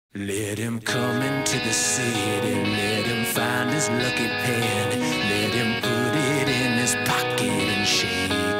Let him come into the city, let him find his lucky pen, let him put it in his pocket and shake